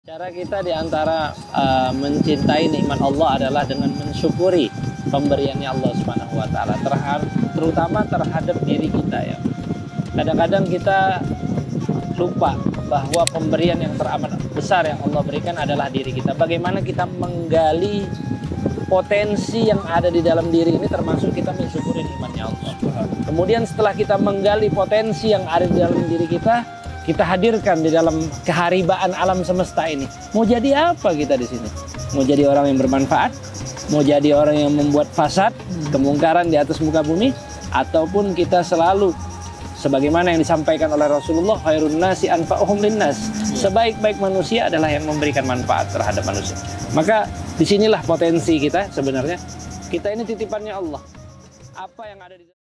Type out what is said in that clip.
Cara kita diantara mencintai nikmat Allah adalah dengan mensyukuri pemberiannya Allah Subhanahu wa Ta'ala, terutama terhadap diri kita ya. Kadang-kadang kita lupa bahwa pemberian yang teramat besar yang Allah berikan adalah diri kita. Bagaimana kita menggali potensi yang ada di dalam diri ini, termasuk kita mensyukuri nikmatnya Allah. Kemudian setelah kita menggali potensi yang ada di dalam diri kita hadirkan di dalam keharibaan alam semesta ini. Mau jadi apa kita di sini? Mau jadi orang yang bermanfaat? Mau jadi orang yang membuat fasad, kemungkaran di atas muka bumi? Ataupun kita selalu sebagaimana yang disampaikan oleh Rasulullah, khairun nasi anfa'uhum linnas. Sebaik-baik manusia adalah yang memberikan manfaat terhadap manusia. Maka disinilah potensi kita sebenarnya. Kita ini titipannya Allah. Apa yang ada di